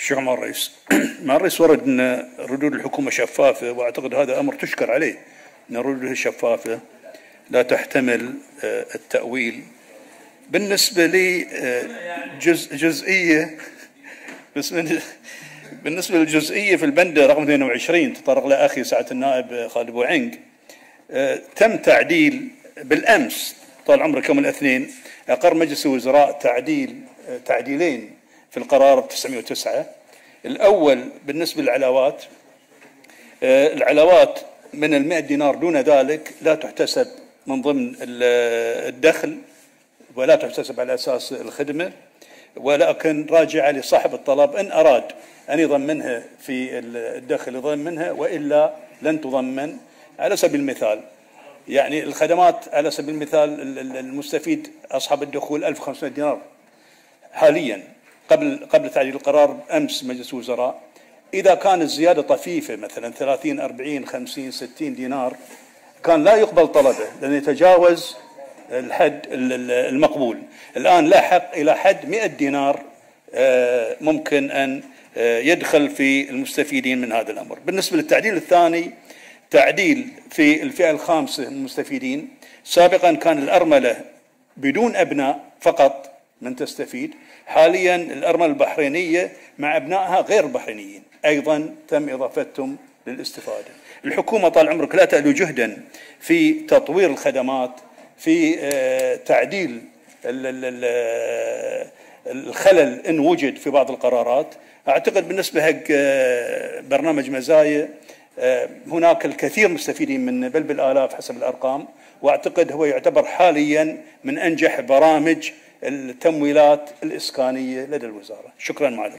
شكرا مع الرئيس. مع الرئيس ورد أن ردود الحكومة شفافة، وأعتقد هذا أمر تشكر عليه، أن ردودها شفافة لا تحتمل التأويل. بالنسبة لي جزئية بالنسبة للجزئية في البندة رقم 22 تطرق لها أخي سعادة النائب خالد أبو عنق، تم تعديل بالأمس طال عمرك يوم الاثنين أقر مجلس الوزراء تعديلين في القرار 909. الأول بالنسبة للعلاوات، العلاوات من 100 دينار دون ذلك لا تحتسب من ضمن الدخل ولا تحتسب على أساس الخدمة، ولكن راجعة لصاحب الطلب إن أراد أن يضمنها في الدخل يضمنها، وإلا لن تضمن. على سبيل المثال يعني الخدمات، على سبيل المثال المستفيد أصحاب الدخول 1500 دينار حاليا قبل تعديل القرار أمس مجلس الوزراء. إذا كان الزيادة طفيفة مثلا 30 40 50 60 دينار كان لا يقبل طلبه لأنه يتجاوز الحد المقبول. الآن لاحق إلى حد 100 دينار ممكن أن يدخل في المستفيدين من هذا الأمر. بالنسبة للتعديل الثاني، تعديل في الفئة الخامسة من المستفيدين. سابقا كان الأرملة بدون أبناء فقط من تستفيد، حاليا الأرملة البحرينية مع أبنائها غير البحرينيين أيضا تم إضافتهم للاستفادة. الحكومة طال عمرك لا تألو جهدا في تطوير الخدمات، في تعديل الخلل إن وجد في بعض القرارات. أعتقد بالنسبة حق برنامج مزايا هناك الكثير مستفيدين منه بل بالآلاف حسب الأرقام، وأعتقد هو يعتبر حاليا من أنجح برامج التمويلات الإسكانية لدى الوزارة. شكرا معلم.